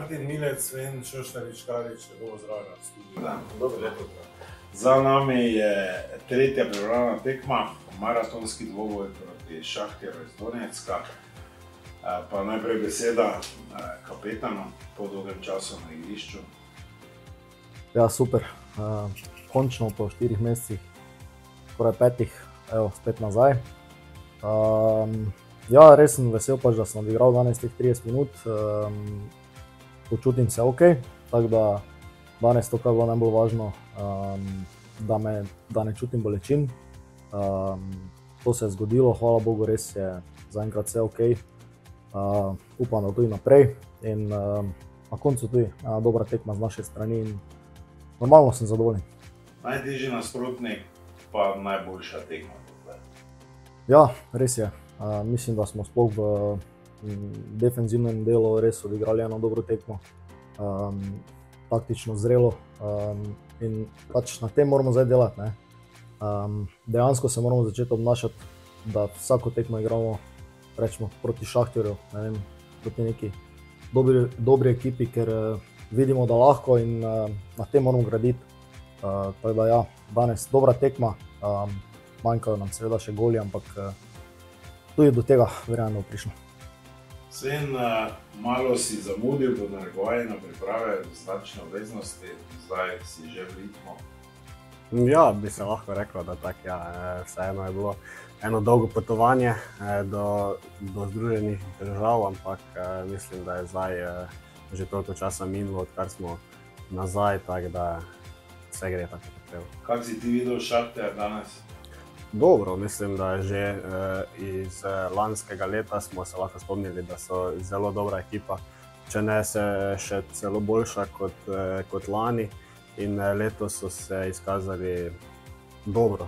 Martin Milec, Sven Šoštarič-Kalič, lepo pozdravljena v studiu. Dobro leto. Za nami je tretja pripravljena tekma, maratonski dvoboj proti Šahtjeru iz Donecka. Pa najprej beseda kapetanu po dolgem času na igrišču. Ja, super. Končno po 4 mesecih, skoraj 5, evo, spet nazaj. Ja, res sem vesel pač, da sem odigral danes teh 30 minut. Počutim se ok, tako da danes to, kar je bilo najbolj važno, da ne čutim bolečin. To se je zgodilo, hvala Bogu, res je zaenkrat vse ok. Upam, da tudi naprej in na koncu tudi dobra tekma z naše strani in normalno sem zadovoljen. Najtežji nasprotnik pa najboljša tekma. Ja, res je. Mislim, da smo sploh v defenzivnem delu res odigrali eno dobro tekmo, taktično zrelo in pač na tem moramo zdaj delati, ne. Dejansko se moramo začeti obnašati, da vsako tekmo igramo, rečemo, proti Šahtjerju, ne vem, proti neki dobri ekipi, ker vidimo, da lahko in na tem moramo graditi. Tako da ja, danes dobra tekma, manjkajo nam seveda še goli, ampak tudi do tega verjetno prišlo. Sven, malo si zamudil do narekovanja priprave značne obveznosti, zdaj si že v ritmu. Ja, bi se lahko reklo, da tako, ja, vseeno je bilo eno dolgo potovanje do Združenih držav, ampak mislim, da je zdaj že toliko časa minilo, odkar smo nazaj, tako da vse gre tako kot treba. Kako si ti videl Šahtjer danes? Dobro, mislim, da že iz lanskega leta smo se lahko spomnili, da so zelo dobra ekipa, če ne se še celo boljša kot lani. In letos so se izkazali dobro,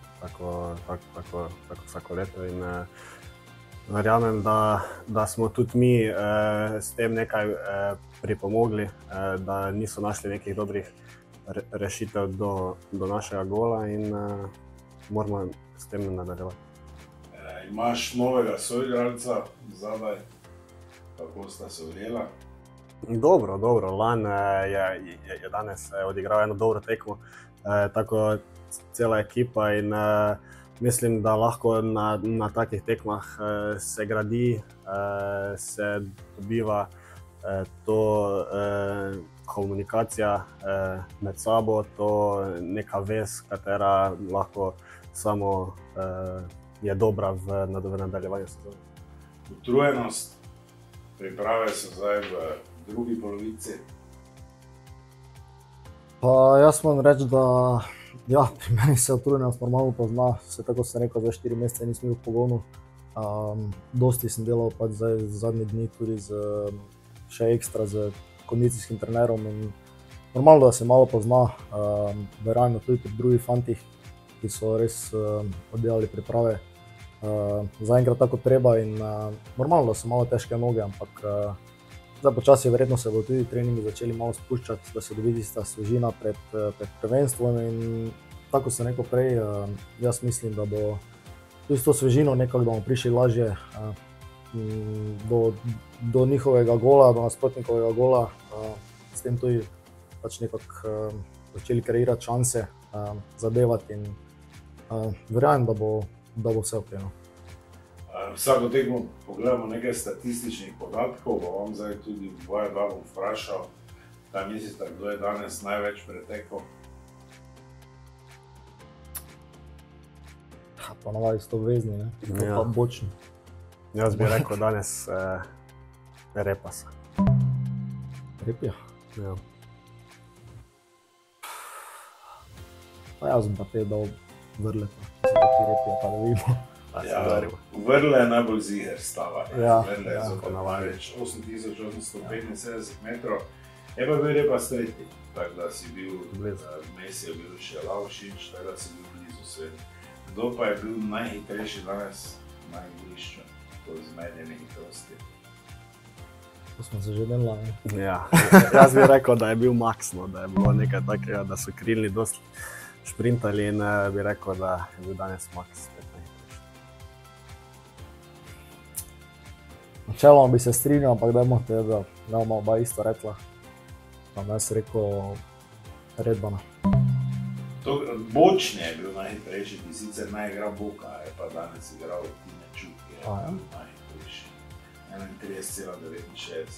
tako vsako leto. In verjamem, da smo tudi mi s tem nekaj pripomogli, da niso našli nekih dobrih rešitev do našega gola in moramo s tem nadaljevati. Imaš novega soigralca zadaj, kako sta se ujela? Dobro. Lan je danes odigral eno dobro tekmo, tako cela ekipa in mislim, da lahko na takih tekmah se gradi, se dobiva to komunikacija med sabo, to neka vez, katera lahko samo je dobra v nadaljevanju sezone. Utrujenost, priprave so zdaj v drugi polovici. Pa jaz moram reči, da ja, pri meni se utrujenost normalno pozna, se tako sem rekel, za 4 mesece nisem bil v pogonu. Dosti sem delal pač zdaj zadnji dni tudi še ekstra z kondicijskim trenerom in normalno, da se malo pozna, verjamem tudi pri drugih fantih, ki so res oddelali priprave zaenkrat tako treba in normalno, da so malo težke noge, ampak zdaj počasi verjetno se bodo tudi treningi začeli malo spuščati, da se dobi tista svežina pred prvenstvom in tako sem rekel prej, jaz mislim, da bo tudi s to svežino nekako, da bomo prišli lažje do njihovega gola, do nasprotnikovega gola, s tem tudi pač nekako začeli kreirati šanse, zadevati in verjamem, da bo vse ok. Vsako tekmo pogledamo nekaj statističnih podatkov, pa vam zdaj tudi dva bom vprašal, kaj mislite, kdo je danes največ pretekel? Pa navadi so to vezni, ne? Ja. Pa bočni. Jaz bi rekel danes Repasa. Repija? Ja. Pa jaz bom pa te dal Vrleta, ti Repija, pa da vidimo. Ja, Vrle je najbolj ziher stava. Ja, Vrle je ja. zopet več 8875 metrov. Je pa bil Repas tretji, tako da si bil vmes je bil še Lavšič, tako da si bil blizu Sven. Kdo pa je bil najhitrejši danes na igrišču po izmerjeni hitrosti? To smo se že delali, ne? Ja, jaz bi rekel, da je bil Max, no, da je bilo nekaj takega, da so krilni dosti šprintali in bi rekel, da je bil danes Max. Načeloma bi se strinjal, ampak dajmo te, da nama oba isto rekla. Pa jaz rekel Redbana. Bočne je bil najhitrejši, ki sicer naj igra Boka, je pa danes igral Tine Čuk, ki je bil najhitrejši. 31,69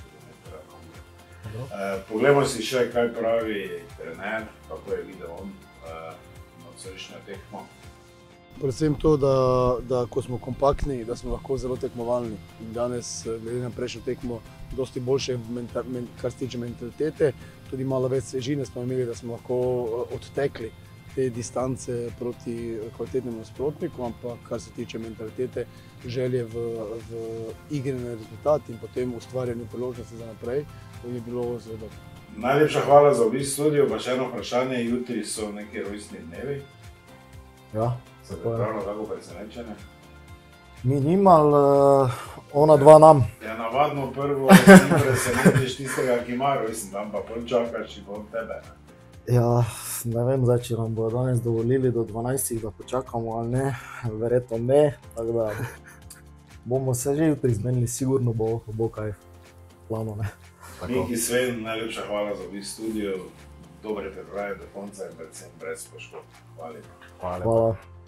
km. Poglejmo si še, kaj pravi trener, kako je videl on nocojšnjo tekmo. Predvsem to, da ko smo kompaktni, da smo lahko zelo tekmovalni. In danes, glede na prejšnjo tekmo, dosti boljše, kar se tiče mentalitete, tudi malo več svežine smo imeli, da smo lahko odtekli te distance proti kvalitetnemu nasprotniku, ampak kar se tiče mentalitete, želje v igri na rezultat in potem ustvarjanju priložnosti za naprej, to je bilo zelo dobro. Najlepša hvala za obisk studiu, pa še eno vprašanje, jutri so neki rojstni dnevi. Ja. Se pripravljamo kako presenečenje? Mi nimal, ona dva nam. Ja, navadno prvo si presenetiš tistega, ki ima rojstni dan, pa pol čakaš in pol tebe. Ja, ne vem zdaj, če nam bodo danes dovolili do 12, da počakamo ali ne, verjetno ne, tako da bomo se že jutri zmenili, sigurno bo kaj plano, ne. Miki Sven, najlepša hvala za obisk studiu, dobre priprave do konca in predvsem brez poškodb. Hvala lepa. Hvala.